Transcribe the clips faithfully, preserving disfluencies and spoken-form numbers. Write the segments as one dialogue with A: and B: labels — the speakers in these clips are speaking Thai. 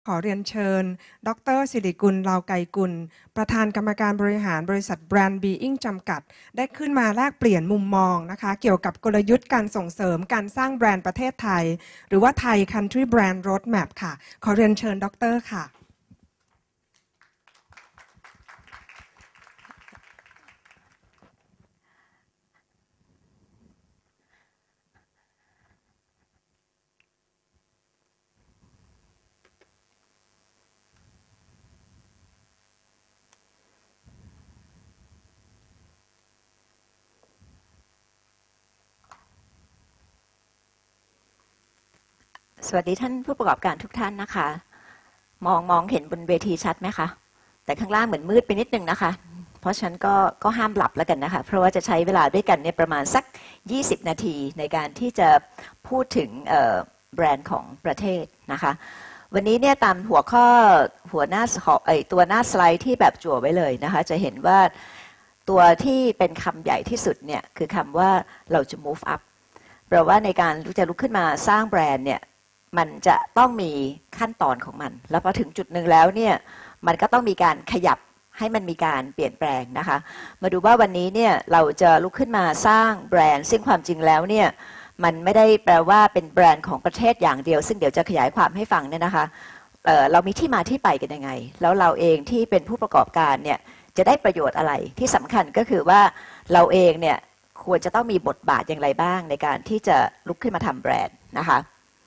A: ขอเรียนเชิญดร.สิริกุล เลาไกกุลประธานกรรมการบริหารบริษัท BrandAge จำกัดได้ขึ้นมาแลกเปลี่ยนมุมมองนะคะเกี่ยวกับกลยุทธ์การส่งเสริมการสร้างแบรนด์ประเทศไทยหรือว่า Thai Country Brand Roadmap ค่ะขอเรียนเชิญดร.ค่ะ
B: สวัสดีท่านผู้ประกอบการทุกท่านนะคะมองมองเห็นบนเวทีชัดไหมคะแต่ข้างล่างเหมือนมืดไปนิดนึงนะคะเพราะฉะนั้นก็ก็ห้ามหลับแล้วกันนะคะเพราะว่าจะใช้เวลาด้วยกันเนี่ยประมาณสักยี่สิบนาทีในการที่จะพูดถึงแบรนด์ของประเทศนะคะวันนี้เนี่ยตามหัวข้อหัวหน้าไอตัวหน้าสไลด์ที่แบบจั่วไว้เลยนะคะจะเห็นว่าตัวที่เป็นคำใหญ่ที่สุดเนี่ยคือคำว่าเราจะ move up แปลว่าในการจะลุกขึ้นมาสร้างแบรนด์เนี่ยมันจะต้องมีขั้นตอนของมันแล้วพอถึงจุดหนึ่งแล้วเนี่ยมันก็ต้องมีการขยับให้มันมีการเปลี่ยนแปลงนะคะมาดูว่าวันนี้เนี่ยเราจะลุกขึ้นมาสร้างแบรนด์ซึ่งความจริงแล้วเนี่ยมันไม่ได้แปลว่าเป็นแบรนด์ของประเทศอย่างเดียวซึ่งเดี๋ยวจะขยายความให้ฟังเนี่ยนะคะ เอ่อ เรามีที่มาที่ไปกันยังไงแล้วเราเองที่เป็นผู้ประกอบการเนี่ยจะได้ประโยชน์อะไรที่สำคัญก็คือว่าเราเองเนี่ยควรจะต้องมีบทบาทอย่างไรบ้างในการที่จะลุกขึ้นมาทำแบรนด์นะคะ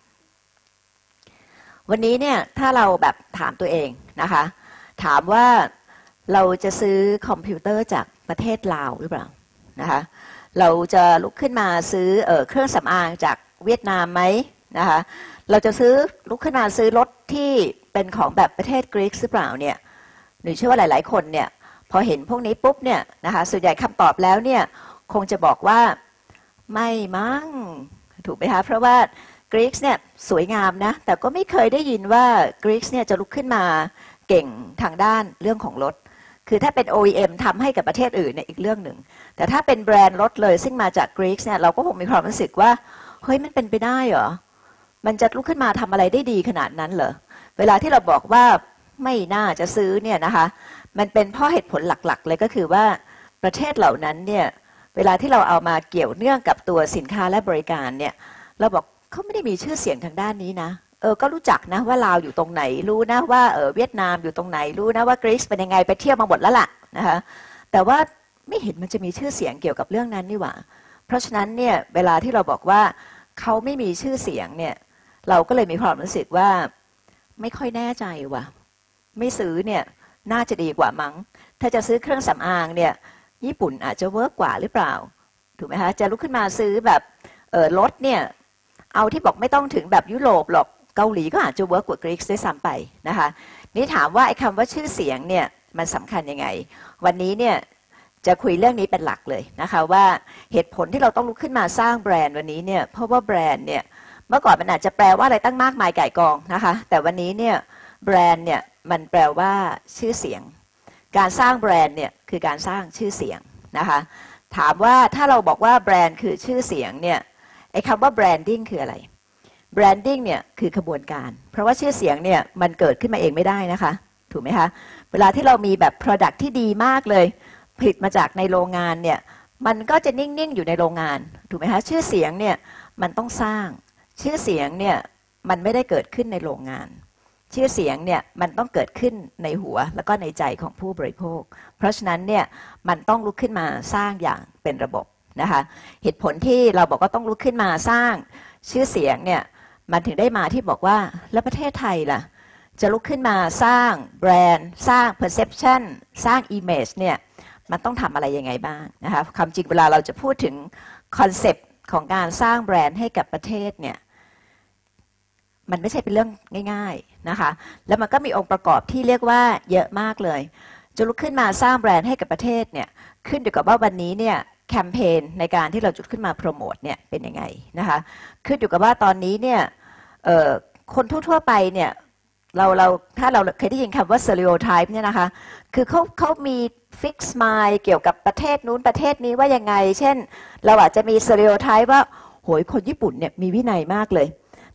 B: วันนี้เนี่ยถ้าเราแบบถามตัวเองนะคะถามว่าเราจะซื้อคอมพิวเตอร์จากประเทศลาวหรือเปล่านะคะเราจะลุกขึ้นมาซื้อเอ่อเครื่องสำอางจากเวียดนามไหมนะคะเราจะซื้อลุกขึ้นมาซื้อรถที่เป็นของแบบประเทศกรีกหรือเปล่าเนี่ยหนูเชื่อว่าหลายๆคนเนี่ยพอเห็นพวกนี้ปุ๊บเนี่ยนะคะส่วนใหญ่คำตอบแล้วเนี่ยคงจะบอกว่าไม่มั้งถูกไหมคะเพราะว่ากรีกเนี่ยสวยงามนะแต่ก็ไม่เคยได้ยินว่ากรีกเนี่ยจะลุกขึ้นมาเก่งทางด้านเรื่องของรถคือถ้าเป็น โอ อี เอ็ม ทำให้กับประเทศอื่นเนี่ยอีกเรื่องหนึ่งแต่ถ้าเป็นแบรนด์รถเลยซึ่งมาจากกรีกเนี่ยเราก็คงมีความรู้สึกว่าเฮ้ยมันเป็นไปได้เหรอมันจะลุกขึ้นมาทำอะไรได้ดีขนาดนั้นเหรอเวลาที่เราบอกว่าไม่น่าจะซื้อเนี่ยนะคะมันเป็นเพราะเหตุผลหลักๆเลยก็คือว่าประเทศเหล่านั้นเนี่ยเวลาที่เราเอามาเกี่ยวเนื่องกับตัวสินค้าและบริการเนี่ยเราบอกเขาไม่ได้มีชื่อเสียงทางด้านนี้นะเออก็รู้จักนะว่าลาวอยู่ตรงไหนรู้นะว่าเออเวียดนามอยู่ตรงไหนรู้นะว่ากรีซเป็นยังไงไปเที่ยวมาหมดแล้วล่ะนะคะแต่ว่าไม่เห็นมันจะมีชื่อเสียงเกี่ยวกับเรื่องนั้นนี่หว่าเพราะฉะนั้นเนี่ยเวลาที่เราบอกว่าเขาไม่มีชื่อเสียงเนี่ยเราก็เลยมีความรู้สึกว่าไม่ค่อยแน่ใจว่ะไม่ซื้อเนี่ยน่าจะดีกว่ามั้งถ้าจะซื้อเครื่องสำอางเนี่ยญี่ปุ่นอาจจะเวิร์กกว่าหรือเปล่าถูกไหมคะจะลุกขึ้นมาซื้อแบบเออรถเนี่ยเอาที่บอกไม่ต้องถึงแบบยุโรปหรอกเกาหลีก็อาจจะเวิร์กกว่ากรีกได้ซ้ำไปนะคะนี่ถามว่าไอ้คำว่าชื่อเสียงเนี่ยมันสำคัญยังไงวันนี้เนี่ยจะคุยเรื่องนี้เป็นหลักเลยนะคะว่าเหตุผลที่เราต้องลุกขึ้นมาสร้างแบรนด์วันนี้เนี่ยเพราะว่าแบรนด์เนี่ยเมื่อก่อนมันอาจจะแปลว่าอะไรตั้งมากมายก่ายกองนะคะแต่วันนี้เนี่ยแบรนด์เนี่ยมันแปลว่าชื่อเสียงการสร้างแบรนด์เนี่ยคือการสร้างชื่อเสียงนะคะถามว่าถ้าเราบอกว่าแบรนด์คือชื่อเสียงเนี่ยไอ้คำว่า branding คืออะไร branding เนี่ยคือขบวนการเพราะว่าชื่อเสียงเนี่ยมันเกิดขึ้นมาเองไม่ได้นะคะถูกไหมคะเวลาที่เรามีแบบ product ที่ดีมากเลยผลิตมาจากในโรงงานเนี่ยมันก็จะนิ่งๆอยู่ในโรงงานถูกไหมคะชื่อเสียงเนี่ยมันต้องสร้างชื่อเสียงเนี่ยมันไม่ได้เกิดขึ้นในโรงงานชื่อเสียงเนี่ยมันต้องเกิดขึ้นในหัวแล้วก็ในใจของผู้บริโภคเพราะฉะนั้นเนี่ยมันต้องลุกขึ้นมาสร้างอย่างเป็นระบบนะคะเหตุผลที่เราบอกว่าต้องลุกขึ้นมาสร้างชื่อเสียงเนี่ยมันถึงได้มาที่บอกว่าแล้วประเทศไทยล่ะจะลุกขึ้นมาสร้างแบรนด์สร้าง perception สร้าง image เนี่ยมันต้องทำอะไรยังไงบ้างนะคะความจริงเวลาเราจะพูดถึงคอนเซปต์ของการสร้างแบรนด์ให้กับประเทศเนี่ยมันไม่ใช่เป็นเรื่องง่ายๆนะคะแล้วมันก็มีองค์ประกอบที่เรียกว่าเยอะมากเลยจะลุกขึ้นมาสร้างแบรนด์ให้กับประเทศเนี่ยขึ้นอยู่กับว่าวันนี้เนี่ยแคมเปญในการที่เราจุดขึ้นมาโปรโมทเนี่ยเป็นยังไงนะคะขึ้นอยู่กับว่าตอนนี้เนี่ยคนทั่วๆไปเนี่ยเราเราถ้าเราเคยได้ยินคำว่า stereotype เนี่ยนะคะคือเขาเขามี fix mind เกี่ยวกับประเทศนู้นประเทศนี้ว่ายังไงเช่นเราอาจจะมี stereotype ว่าโหยคนญี่ปุ่นเนี่ยมีวินัยมากเลย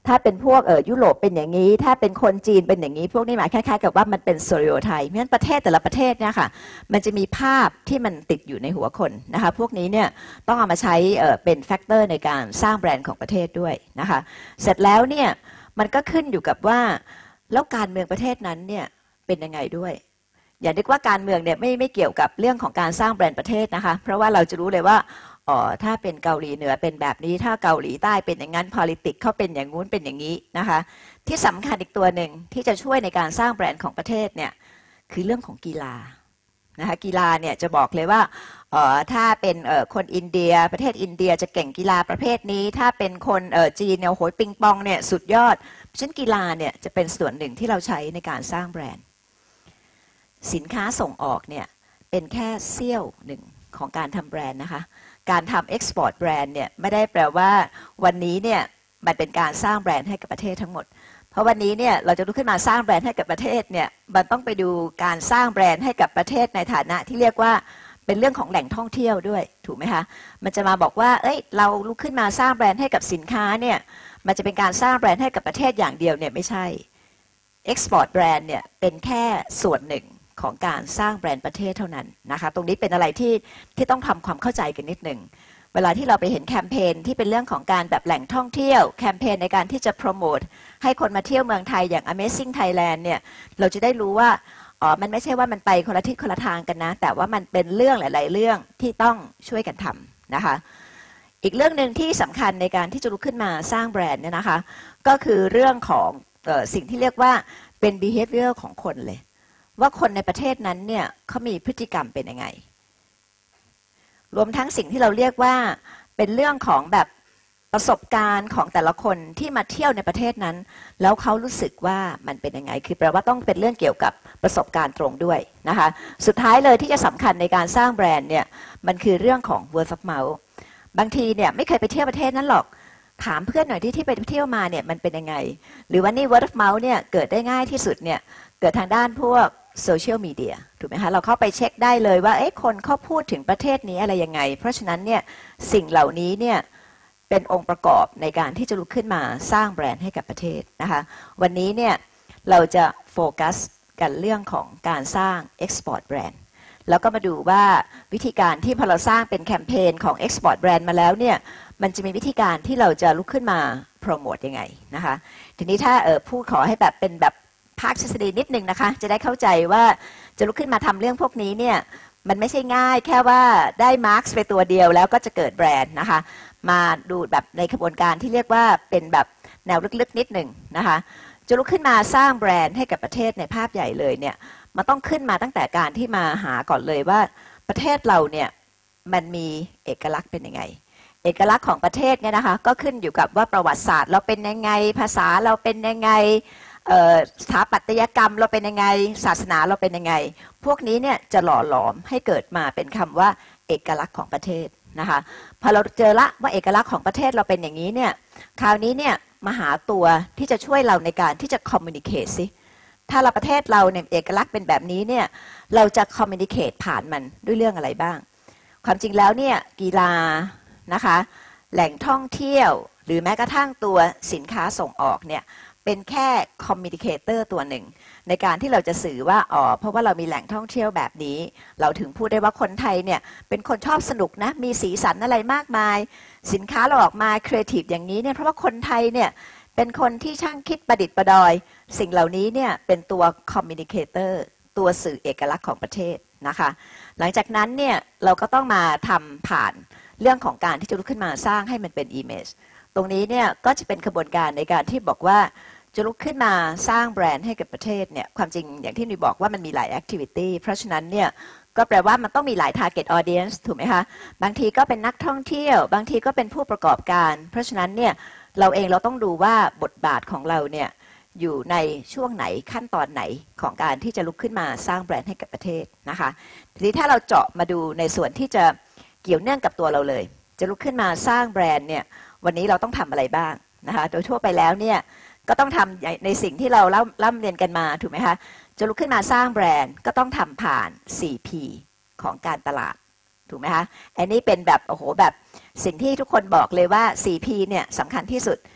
B: ถ้าเป็นพวกเออยุโรปเป็นอย่างนี้ถ้าเป็นคนจีนเป็นอย่างนี้พวกนี้หมายคล้ายๆกับว่ามันเป็นสเตอริโอไทป์เพราะฉะนั้นประเทศแต่ละประเทศเนี่ยค่ะมันจะมีภาพที่มันติดอยู่ในหัวคนนะคะพวกนี้เนี่ยต้องเอามาใช้เออเป็นแฟกเตอร์ในการสร้างแบรนด์ของประเทศด้วยนะคะเสร็จแล้วเนี่ยมันก็ขึ้นอยู่กับว่าแล้วการเมืองประเทศนั้นเนี่ยเป็นยังไงด้วยอย่านึกว่าการเมืองเนี่ยไม่ไม่เกี่ยวกับเรื่องของการสร้างแบรนด์ประเทศนะคะเพราะว่าเราจะรู้เลยว่าอ๋อถ้าเป็นเกาหลีเหนือเป็นแบบนี้ถ้าเกาหลีใต้เป็นอย่างนั้น politics เขาเป็นอย่างงู้นเป็นอย่างนี้นะคะที่สำคัญอีกตัวหนึ่งที่จะช่วยในการสร้างแบรนด์ของประเทศเนี่ยคือเรื่องของกีฬานะคะกีฬาเนี่ยจะบอกเลยว่าอ๋อถ้าเป็นเอ่อคนอินเดียประเทศอินเดียจะเก่งกีฬาประเภทนี้ถ้าเป็นคนเอ่อจีนเนี่ยโหยปิงปองเนี่ยสุดยอดเพราะฉะนั้นกีฬาเนี่ยจะเป็นส่วนหนึ่งที่เราใช้ในการสร้างแบรนด์สินค้าส่งออกเนี่ยเป็นแค่เสี้ยวหนึ่งของการทำแบรนด์นะคะการทำเอ็กซ์พอร์ตแบรนด์เนี่ยไม่ได้แปลว่าวันนี้เนี่ยมันเป็นการสร้างแบรนด์ให้กับประเทศทั้งหมดเพราะวันนี้เนี่ยเราจะลุกขึ้นมาสร้างแบรนด์ให้กับประเทศเนี่ยมันต้องไปดูการสร้างแบรนด์ให้กับประเทศในฐานะที่เรียกว่าเป็นเรื่องของแหล่งท่องเที่ยวด้วยถูกไหมคะมันจะมาบอกว่าเอ้ยเราลุกขึ้นมาสร้างแบรนด์ให้กับสินค้าเนี่ยมันจะเป็นการสร้างแบรนด์ให้กับประเทศอย่างเดียวเนี่ยไม่ใช่เอ็กซ์พอร์ตแบรนด์เนี่ยเป็นแค่ส่วนหนึ่งของการสร้างแบรนด์ประเทศเท่านั้นนะคะตรงนี้เป็นอะไรที่ที่ต้องทำความเข้าใจกันนิดหนึ่งเวลาที่เราไปเห็นแคมเปญที่เป็นเรื่องของการแบบแหล่งท่องเที่ยวแคมเปญในการที่จะโปรโมทให้คนมาเที่ยวเมืองไทยอย่าง Amazing Thailand เนี่ยเราจะได้รู้ว่าอ๋อมันไม่ใช่ว่ามันไปคนละทิศคนละทางกันนะแต่ว่ามันเป็นเรื่องหลายๆเรื่องที่ต้องช่วยกันทำนะคะอีกเรื่องหนึ่งที่สำคัญในการที่จะลุกขึ้นมาสร้างแบรนด์เนี่ยนะคะก็คือเรื่องของเอ่อสิ่งที่เรียกว่าเป็น behavior ของคนเลยว่าคนในประเทศนั้นเนี่ยเขามีพฤติกรรมเป็นยังไงรวมทั้งสิ่งที่เราเรียกว่าเป็นเรื่องของแบบประสบการณ์ของแต่ละคนที่มาเที่ยวในประเทศนั้นแล้วเขารู้สึกว่ามันเป็นยังไงคือแปลว่าต้องเป็นเรื่องเกี่ยวกับประสบการณ์ตรงด้วยนะคะสุดท้ายเลยที่จะสำคัญในการสร้างแบรนด์เนี่ยมันคือเรื่องของ word of mouth บางทีเนี่ยไม่เคยไปเที่ยวประเทศนั้นหรอกถามเพื่อนหน่อยที่ที่ไปเที่ยวมาเนี่ยมันเป็นยังไงหรือว่านี่ word of mouth เนี่ยเกิดได้ง่ายที่สุดเนี่ยเกิดทางด้านพวกโซเชียลมีเดียถูกไหมคะเราเข้าไปเช็คได้เลยว่าเอ๊ะคนเขาพูดถึงประเทศนี้อะไรยังไงเพราะฉะนั้นเนี่ยสิ่งเหล่านี้เนี่ยเป็นองค์ประกอบในการที่จะลุกขึ้นมาสร้างแบรนด์ให้กับประเทศนะคะวันนี้เนี่ยเราจะโฟกัสกันเรื่องของการสร้าง Export Brand แล้วก็มาดูว่าวิธีการที่พอเราสร้างเป็นแคมเปญของ Export Brand มาแล้วเนี่ยมันจะมีวิธีการที่เราจะลุกขึ้นมาโปรโมทยังไงนะคะทีนี้ถ้าเออพูดขอให้แบบเป็นแบบภาคทฤษฎีนิดนึงนะคะจะได้เข้าใจว่าจะลุกขึ้นมาทำเรื่องพวกนี้เนี่ยมันไม่ใช่ง่ายแค่ว่าได้มาร์คไปตัวเดียวแล้วก็จะเกิดแบรนด์นะคะมาดูแบบในกระบวนการที่เรียกว่าเป็นแบบแนวลึกๆนิดหนึ่งนะคะจะลุกขึ้นมาสร้างแบรนด์ให้กับประเทศในภาพใหญ่เลยเนี่ยมันต้องขึ้นมาตั้งแต่การที่มาหาก่อนเลยว่าประเทศเราเนี่ยมันมีเอกลักษณ์เป็นยังไงเอกลักษณ์ของประเทศเนี่ยนะคะก็ขึ้นอยู่กับว่าประวัติศาสตร์เราเป็นยังไงภาษาเราเป็นยังไงสถาปัตยกรรมเราเป็นยังไงศาสนาเราเป็นยังไงพวกนี้เนี่ยจะหล่อหลอมให้เกิดมาเป็นคำว่าเอกลักษณ์ของประเทศนะคะพอเราเจอละว่าเอกลักษณ์ของประเทศเราเป็นอย่างนี้เนี่ยคราวนี้เนี่ยมาหาตัวที่จะช่วยเราในการที่จะคอมมิวนิเคชสิถ้าเราประเทศเราเนี่ยเอกลักษณ์เป็นแบบนี้เนี่ยเราจะคอมมิวนิเคชผ่านมันด้วยเรื่องอะไรบ้างความจริงแล้วเนี่ยกีฬานะคะแหล่งท่องเที่ยวหรือแม้กระทั่งตัวสินค้าส่งออกเนี่ยเป็นแค่คอมมิวนิเคเตอร์ตัวหนึ่งในการที่เราจะสื่อว่าอ๋อเพราะว่าเรามีแหล่งท่องเที่ยวแบบนี้เราถึงพูดได้ว่าคนไทยเนี่ยเป็นคนชอบสนุกนะมีสีสันอะไรมากมายสินค้าเราออกมาครีเอทีฟอย่างนี้เนี่ยเพราะว่าคนไทยเนี่ยเป็นคนที่ช่างคิดประดิษฐ์ประดอยสิ่งเหล่านี้เนี่ยเป็นตัวคอมมิวนิเคเตอร์ตัวสื่อเอกลักษณ์ของประเทศนะคะหลังจากนั้นเนี่ยเราก็ต้องมาทำผ่านเรื่องของการที่จะลุกขึ้นมาสร้างให้มันเป็น image ตรงนี้เนี่ยก็จะเป็นกระบวนการในการที่บอกว่าจะลุกขึ้นมาสร้างแบรนด์ให้กับประเทศเนี่ยความจริงอย่างที่หนูบอกว่ามันมีหลายแอคทิวิตี้เพราะฉะนั้นเนี่ยก็แปลว่ามันต้องมีหลาย target audience ถูกไหมคะบางทีก็เป็นนักท่องเที่ยวบางทีก็เป็นผู้ประกอบการเพราะฉะนั้นเนี่ยเราเองเราต้องดูว่าบทบาทของเราเนี่ยอยู่ในช่วงไหนขั้นตอนไหนของการที่จะลุกขึ้นมาสร้างแบรนด์ให้กับประเทศนะคะทีนี้ถ้าเราเจาะมาดูในส่วนที่จะเกี่ยวเนื่องกับตัวเราเลยจะลุกขึ้นมาสร้างแบรนด์เนี่ยวันนี้เราต้องทำอะไรบ้างนะคะโดยทั่วไปแล้วเนี่ยก็ต้องทำในสิ่งที่เราเล่าล่ำเรียนกันมาถูกไหมคะจะลุกขึ้นมาสร้างแบรนด์ก็ต้องทำผ่าน โฟร์ พี ของการตลาดถูกไหมคะอันนี้เป็นแบบโอ้โหแบบสิ่งที่ทุกคนบอกเลยว่า โฟร์ พี เนี่ยสำคัญที่สุด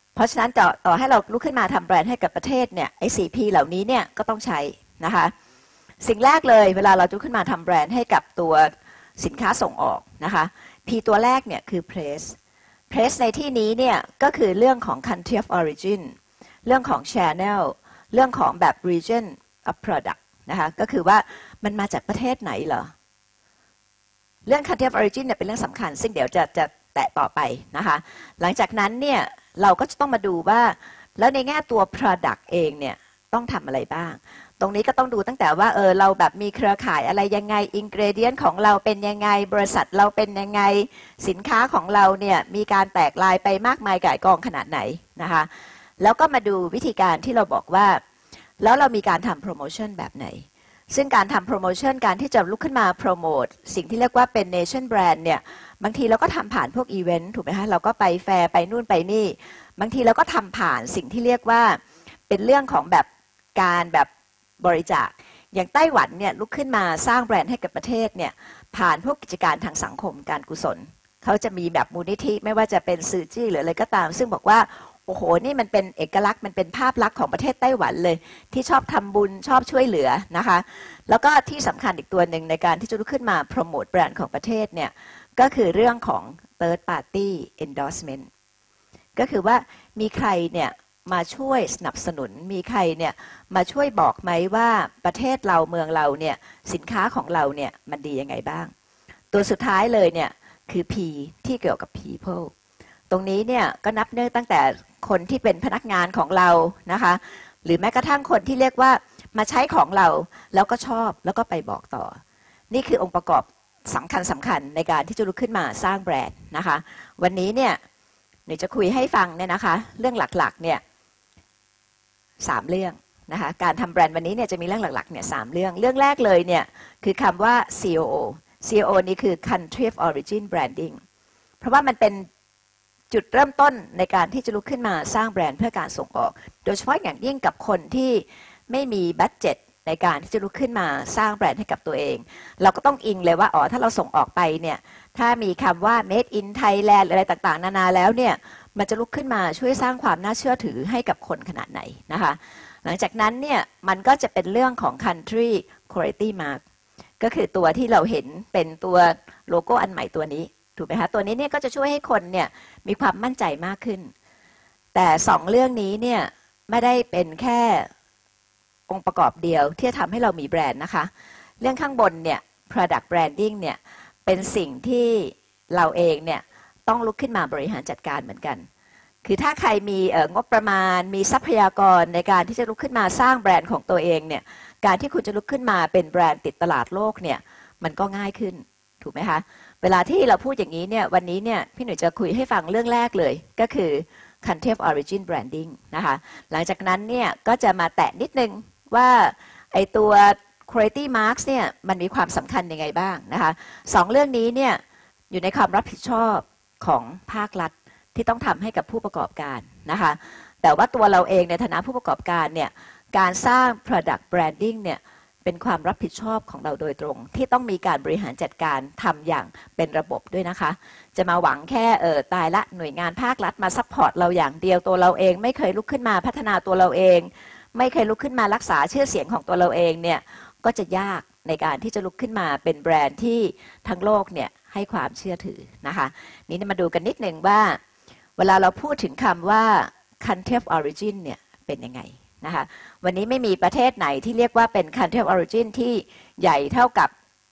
B: เพราะฉะนั้นต่อต่อให้เราลุกขึ้นมาทำแบรนด์ให้กับประเทศเนี่ยไอ้ สี่ พี เหล่านี้เนี่ยก็ต้องใช้นะคะสิ่งแรกเลยเวลาเราลุกขึ้นมาทำแบรนด์ให้กับตัวสินค้าส่งออกนะคะ P ตัวแรกเนี่ยคือ place place ในที่นี้เนี่ยก็คือเรื่องของ country of origin เรื่องของ channel เรื่องของแบบ region of product นะคะก็คือว่ามันมาจากประเทศไหนเหรอเรื่อง country of origin เนี่ยเป็นเรื่องสำคัญซึ่งเดี๋ยวจะจะแตะต่อไปนะคะหลังจากนั้นเนี่ยเราก็จะต้องมาดูว่าแล้วในแง่ตัว product เองเนี่ยต้องทำอะไรบ้างตรงนี้ก็ต้องดูตั้งแต่ว่าเออเราแบบมีเครือข่ายอะไรยังไง ingredient ของเราเป็นยังไงบริษัทเราเป็นยังไงสินค้าของเราเนี่ยมีการแตกลายไปมากมายก่ายกองขนาดไหนนะคะแล้วก็มาดูวิธีการที่เราบอกว่าแล้วเรามีการทำโปรโมชั่นแบบไหนซึ่งการทำโปรโมชั่นการที่จะลุกขึ้นมาโปรโมทสิ่งที่เรียกว่าเป็น nation brand เนี่ยบางทีเราก็ทำผ่านพวกอีเวนต์ถูกไหมคะเราก็ไปแฟร์ไปนู่นไปนี่บางทีเราก็ทำผ่านสิ่งที่เรียกว่าเป็นเรื่องของแบบการแบบบริจาคอย่างไต้หวันเนี่ยลุกขึ้นมาสร้างแบรนด์ให้กับประเทศเนี่ยผ่านพวกกิจการทางสังคมการกุศลเขาจะมีแบบมูลนิธิไม่ว่าจะเป็นซื่อจี้หรืออะไรก็ตามซึ่งบอกว่าโอ้โหนี่มันเป็นเอกลักษณ์มันเป็นภาพลักษณ์ของประเทศไต้หวันเลยที่ชอบทำบุญชอบช่วยเหลือนะคะแล้วก็ที่สำคัญอีกตัวหนึ่งในการที่จะลุกขึ้นมาโปรโมทแบรนด์ของประเทศเนี่ยก็คือเรื่องของ third party endorsement ก็คือว่ามีใครเนี่ยมาช่วยสนับสนุนมีใครเนี่ยมาช่วยบอกไหมว่าประเทศเราเมืองเราเนี่ยสินค้าของเราเนี่ยมันดียังไงบ้างตัวสุดท้ายเลยเนี่ยคือ P ที่เกี่ยวกับ people ตรงนี้เนี่ยก็นับเนื่องตั้งแต่คนที่เป็นพนักงานของเรานะคะหรือแม้กระทั่งคนที่เรียกว่ามาใช้ของเราแล้วก็ชอบแล้วก็ไปบอกต่อนี่คือองค์ประกอบสำคัญสำคัญในการที่จะลุกขึ้นมาสร้างแบรนด์นะคะวันนี้เนี่ยหนูจะคุยให้ฟังเนี่ยนะคะเรื่องหลักๆเนี่ยสามเรื่องนะคะการทำแบรนด์วันนี้เนี่ยจะมีเรื่องหลักๆเนี่ยสามเรื่องเรื่องแรกเลยเนี่ยคือคำว่า ซี โอ โอ ซี โอ โอ นี่คือ country of origin branding เพราะว่ามันเป็นจุดเริ่มต้นในการที่จะลุกขึ้นมาสร้างแบรนด์เพื่อการส่งออกโดยเฉพาะอย่างยิ่งกับคนที่ไม่มีบัดเจ็ตในการที่จะลุกขึ้นมาสร้างแบรนด์ให้กับตัวเองเราก็ต้องอิงเลยว่าอ๋อถ้าเราส่งออกไปเนี่ยถ้ามีคำว่า made in Thailand อะไรต่างๆนานาแล้วเนี่ยมันจะลุกขึ้นมาช่วยสร้างความน่าเชื่อถือให้กับคนขนาดไหนนะคะหลังจากนั้นเนี่ยมันก็จะเป็นเรื่องของ country quality mark ก็คือตัวที่เราเห็นเป็นตัวโลโก้อันใหม่ตัวนี้ถูกไหมคะตัวนี้เนี่ยก็จะช่วยให้คนเนี่ยมีความมั่นใจมากขึ้นแต่สองเรื่องนี้เนี่ยไม่ได้เป็นแค่องค์ประกอบเดียวที่จะทำให้เรามีแบรนด์นะคะเรื่องข้างบนเนี่ย product branding เนี่ยเป็นสิ่งที่เราเองเนี่ยต้องลุกขึ้นมาบริหารจัดการเหมือนกันคือถ้าใครมีงบประมาณมีทรัพยากรในการที่จะลุกขึ้นมาสร้างแบรนด์ของตัวเองเนี่ยการที่คุณจะลุกขึ้นมาเป็นแบรนด์ติดตลาดโลกเนี่ยมันก็ง่ายขึ้นถูกไหมคะเวลาที่เราพูดอย่างนี้เนี่ยวันนี้เนี่ยพี่หนุ่ยจะคุยให้ฟังเรื่องแรกเลยก็คือ country of origin branding นะคะหลังจากนั้นเนี่ยก็จะมาแตะนิดนึงว่าไอตัว quality marks เนี่ยมันมีความสำคัญยังไงบ้างนะคะสองเรื่องนี้เนี่ยอยู่ในความรับผิดชอบของภาครัฐที่ต้องทำให้กับผู้ประกอบการนะคะแต่ว่าตัวเราเองในฐานะผู้ประกอบการเนี่ยการสร้าง product branding เนี่ยเป็นความรับผิดชอบของเราโดยตรงที่ต้องมีการบริหารจัดการทำอย่างเป็นระบบด้วยนะคะจะมาหวังแค่เออตายละหน่วยงานภาครัฐมาซัพพอร์ตเราอย่างเดียวตัวเราเองไม่เคยลุกขึ้นมาพัฒนาตัวเราเองไม่เคยลุกขึ้นมารักษาชื่อเสียงของตัวเราเองเนี่ยก็จะยากในการที่จะลุกขึ้นมาเป็นแบรนด์ที่ทั้งโลกเนี่ยให้ความเชื่อถือนะคะนี้มาดูกันนิดหนึ่งว่าเวลาเราพูดถึงคำว่า country of origin เนี่ยเป็นยังไงนะคะวันนี้ไม่มีประเทศไหนที่เรียกว่าเป็น country of origin ที่ใหญ่เท่ากับ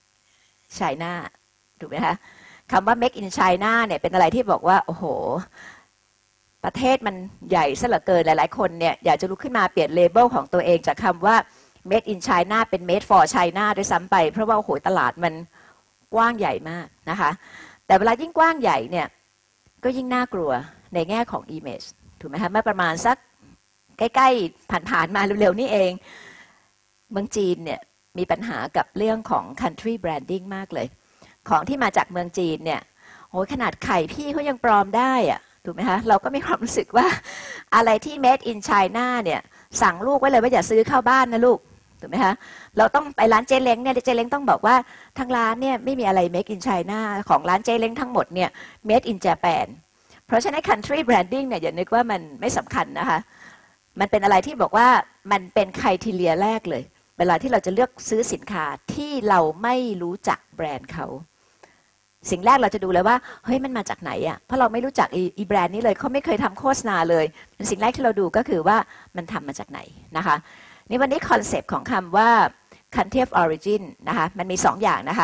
B: China ถูกไหมคะคำว่า make in China เนี่ยเป็นอะไรที่บอกว่าโอ้โหประเทศมันใหญ่ซะเหลือเกินหลายๆคนเนี่ยอยากจะลุกขึ้นมาเปลี่ยนเลเบลของตัวเองจากคำว่า made in China เป็น made for China ด้วยซ้ำไปเพราะว่าโอ้โหตลาดมันกว้างใหญ่มากนะคะแต่เวลายิ่งกว้างใหญ่เนี่ยก็ยิ่งน่ากลัวในแง่ของ image ถูกไหมคะเมื่อประมาณสักใกล้ๆผ่านๆมาเร็วๆนี่เองเมืองจีนเนี่ยมีปัญหากับเรื่องของ country branding มากเลยของที่มาจากเมืองจีนเนี่ยโอ้ยขนาดไข่พี่เขายังปลอมได้อะถูกไหมคะเราก็มีความรู้สึกว่าอะไรที่ made in China เนี่ยสั่งลูกไว้เลยว่าอย่าซื้อเข้าบ้านนะลูกถูกไหมคะเราต้องไปร้านเจเล้งเนี่ยเจเล้งต้องบอกว่าทางร้านเนี่ยไม่มีอะไร make in China ของร้านเจเล้งทั้งหมดเนี่ย made in Japan เพราะฉะนั้น country branding เนี่ยอย่านึกว่ามันไม่สำคัญนะคะมันเป็นอะไรที่บอกว่ามันเป็นไครทีเรียแรกเลยเวลาที่เราจะเลือกซื้อสินค้าที่เราไม่รู้จักแบรนด์เขาสิ่งแรกเราจะดูเลยว่าเฮ้ยมันมาจากไหนอ่ะเพราะเราไม่รู้จักอีแบรนด์นี้เลยเขาไม่เคยทำโฆษณาเลยสิ่งแรกที่เราดูก็คือว่ามันทำมาจากไหนนะคะนี่วันนี้คอนเซปต์ของคำว่า country of origin นะคะมันมีสองอย่างนะคะ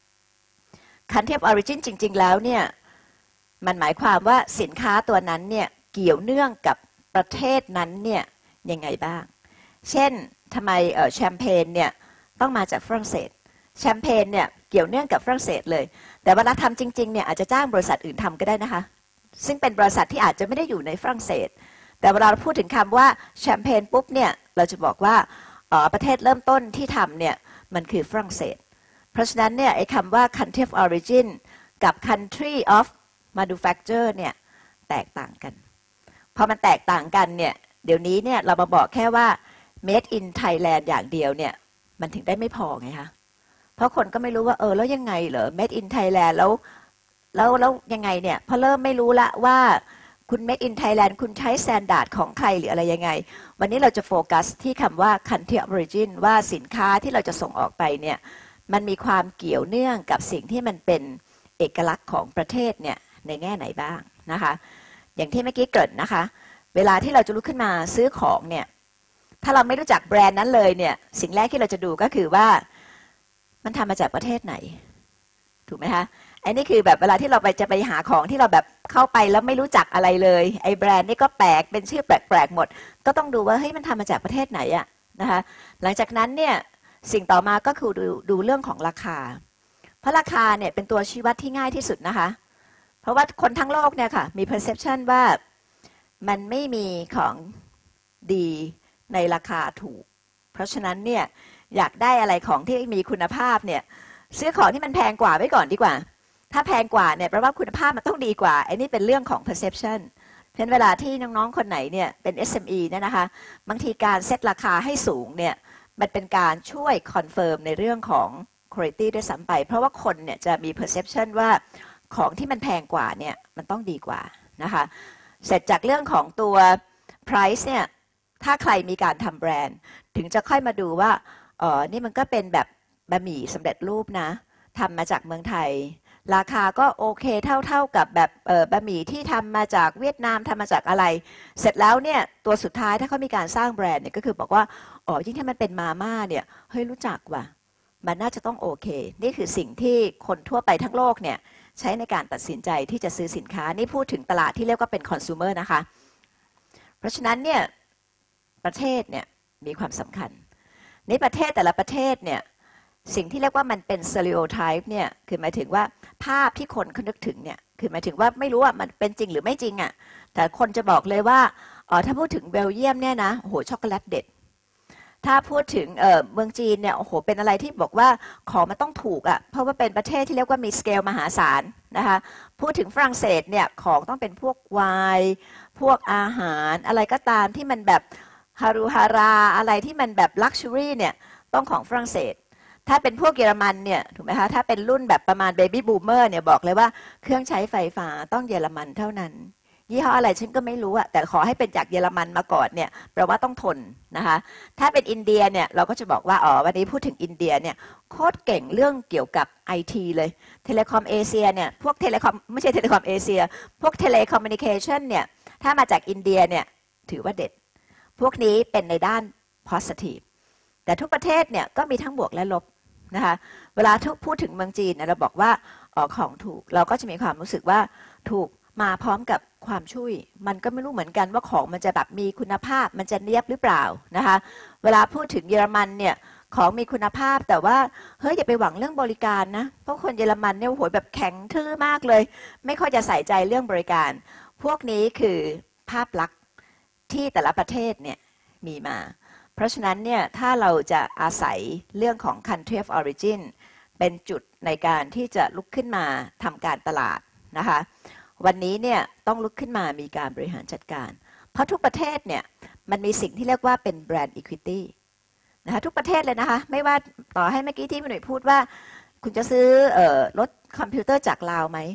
B: country of origin จริงๆแล้วเนี่ยมันหมายความว่าสินค้าตัวนั้นเนี่ยเกี่ยวเนื่องกับประเทศนั้นเนี่ยยังไงบ้างเช่นทำไมแชมเปญเนี่ยต้องมาจากฝรั่งเศสแชมเปญเนี่ยเกี่ยวเนื่องกับฝรั่งเศสเลยแต่เวลาทำจริงๆเนี่ยอาจจะจ้างบริษัทอื่นทำก็ได้นะคะซึ่งเป็นบริษัทที่อาจจะไม่ได้อยู่ในฝรั่งเศสแต่เวลาเราพูดถึงคำว่าแชมเปญปุ๊บเนี่ยเราจะบอกว่าประเทศเริ่มต้นที่ทำเนี่ยมันคือฝรั่งเศสเพราะฉะนั้นเนี่ยไอ้คำว่า country of origin กับ country of manufacture เนี่ยแตกต่างกันพอมันแตกต่างกันเนี่ยเดี๋ยวนี้เนี่ยเรามาบอกแค่ว่า made in Thailand อย่างเดียวเนี่ยมันถึงได้ไม่พอไงคะเพราะคนก็ไม่รู้ว่าเออแล้วยังไงเหรอ made in Thailand แล้วแล้วแล้วยังไงเนี่ยพอเริ่มไม่รู้ละว่าคุณ made in Thailand คุณใช้ standard ของใครหรืออะไรยังไงวันนี้เราจะโฟกัสที่คำว่า country of origin ว่าสินค้าที่เราจะส่งออกไปเนี่ยมันมีความเกี่ยวเนื่องกับสิ่งที่มันเป็นเอกลักษณ์ของประเทศเนี่ยในแง่ไหนบ้างนะคะอย่างที่เมื่อกี้เกริ่นนะคะเวลาที่เราจะลุกขึ้นมาซื้อของเนี่ยถ้าเราไม่รู้จักแบรนด์นั้นเลยเนี่ยสิ่งแรกที่เราจะดูก็คือว่ามันทำมาจากประเทศไหนถูกไหมคะไอ้นี่คือแบบเวลาที่เราไปจะไปหาของที่เราแบบเข้าไปแล้วไม่รู้จักอะไรเลยไอ้แบรนด์นี่ก็แปลกเป็นชื่อแปลกๆหมดก็ต้องดูว่าเฮ้ยมันทำมาจากประเทศไหนอะนะคะหลังจากนั้นเนี่ยสิ่งต่อมาก็คือดูดูเรื่องของราคาเพราะราคาเนี่ยเป็นตัวชี้วัดที่ง่ายที่สุดนะคะเพราะว่าคนทั้งโลกเนี่ยค่ะมี perception ว่ามันไม่มีของดีในราคาถูกเพราะฉะนั้นเนี่ยอยากได้อะไรของที่มีคุณภาพเนี่ยซื้อของที่มันแพงกว่าไว้ก่อนดีกว่าถ้าแพงกว่าเนี่ยแปลว่าคุณภาพมันต้องดีกว่าไอ้นี่เป็นเรื่องของ perception เพราะฉะนั้นเวลาที่น้องๆคนไหนเนี่ยเป็น เอส เอ็ม อี เนี่ยนะคะบางทีการเซตราคาให้สูงเนี่ยมันเป็นการช่วยคอนเฟิร์มในเรื่องของ quality ด้วยซ้ำไปเพราะว่าคนเนี่ยจะมี perception ว่าของที่มันแพงกว่าเนี่ยมันต้องดีกว่านะคะเสร็จจากเรื่องของตัว price เนี่ยถ้าใครมีการทำแบรนด์ถึงจะค่อยมาดูว่าอ๋อนี่มันก็เป็นแบบบะหมี่สำเร็จรูปนะทำมาจากเมืองไทยราคาก็โอเคเท่าๆกับแบบเออบะหมี่ที่ทำมาจากเวียดนามทำมาจากอะไรเสร็จแล้วเนี่ยตัวสุดท้ายถ้าเขามีการสร้างแบรนด์เนี่ยก็คือบอกว่าอ๋อยิ่งถ้ามันเป็นมาม่าเนี่ยเฮ้ยรู้จักว่ะมันน่าจะต้องโอเคนี่คือสิ่งที่คนทั่วไปทั้งโลกเนี่ยใช้ในการตัดสินใจที่จะซื้อสินค้านี่พูดถึงตลาดที่เรียกว่าเป็นคอน sumer นะคะเพราะฉะนั้นเนี่ยประเทศเนี่ยมีความสำคัญในประเทศแต่ละประเทศเนี่ยสิ่งที่เรียกว่ามันเป็น stereotype เนี่ยคือหมายถึงว่าภาพที่คนเขานึกถึงเนี่ยคือหมายถึงว่าไม่รู้ว่ามันเป็นจริงหรือไม่จริงอ่ะแต่คนจะบอกเลยว่าอ๋อถ้าพูดถึงเบลเยียมเนี่ยนะโอ้โหช็อกโกแลตเด็ดถ้าพูดถึงเอ่อเมืองจีนเนี่ยโอ้โหเป็นอะไรที่บอกว่าของมันต้องถูกอ่ะเพราะว่าเป็นประเทศที่เรียกว่ามีสเกลมหาศาลนะคะพูดถึงฝรั่งเศสเนี่ยของต้องเป็นพวกไวน์พวกอาหารอะไรก็ตามที่มันแบบฮารุฮาราอะไรที่มันแบบลักชัวรี่เนี่ยต้องของฝรั่งเศสถ้าเป็นพวกเยอรมันเนี่ยถูกไหมคะถ้าเป็นรุ่นแบบประมาณเบบี้บูมเมอร์เนี่ยบอกเลยว่าเครื่องใช้ไฟฟ้าต้องเยอรมันเท่านั้นยี่ห้ออะไรฉันก็ไม่รู้อะแต่ขอให้เป็นจากเยอรมันมาก่อนเนี่ยแปลว่าต้องทนนะคะถ้าเป็นอินเดียเนี่ยเราก็จะบอกว่าอ๋อวันนี้พูดถึงอินเดียเนี่ยโคตรเก่งเรื่องเกี่ยวกับ ไอ ที เลยเทเลคอมเอเชียเนี่ยพวกเทเลคอมไม่ใช่เทเลคอมเอเชียพวกเทเลคอมมิวนิเคชันเนี่ยถ้ามาจากอินเดียเนี่ยถือว่าเด็ดพวกนี้เป็นในด้าน positive แต่ทุกประเทศเนี่ยก็มีทั้งบวกและลบนะคะเวลาทุกพูดถึงเมืองจีนเราบอกว่าอ๋อของถูกเราก็จะมีความรู้สึกว่าถูกมาพร้อมกับความช่วยมันก็ไม่รู้เหมือนกันว่าของมันจะแบบมีคุณภาพมันจะเนียบหรือเปล่านะคะเวลาพูดถึงเยอรมันเนี่ยของมีคุณภาพแต่ว่าเฮ้ยอย่าไปหวังเรื่องบริการนะเพราะคนเยอรมันเนี่ยโอ้โหแบบแข็งทื่อมากเลยไม่ค่อยจะใส่ใจเรื่องบริการพวกนี้คือภาพลักษณ์ที่แต่ละประเทศเนี่ยมีมาเพราะฉะนั้นเนี่ยถ้าเราจะอาศัยเรื่องของ country of origin เป็นจุดในการที่จะลุกขึ้นมาทำการตลาดนะคะวันนี้เนี่ยต้องลุกขึ้นมามีการบริหารจัดการเพราะทุกประเทศเนี่ยมันมีสิ่งที่เรียกว่าเป็น brand equity นะคะทุกประเทศเลยนะคะไม่ว่าต่อให้เมื่อกี้ที่พี่หนุ่ยพูดว่าคุณจะซื้อเอ่อรถคอมพิวเตอร์จากลาวไหม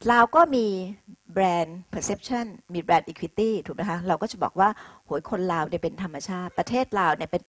B: ลาวก็มีแบรนด์ perception มีแบรนด์ equity ถูกไหมคะเราก็จะบอกว่าโหยคนลาวเนี่ยเป็นธรรมชาติประเทศลาวเนี่ยเป็น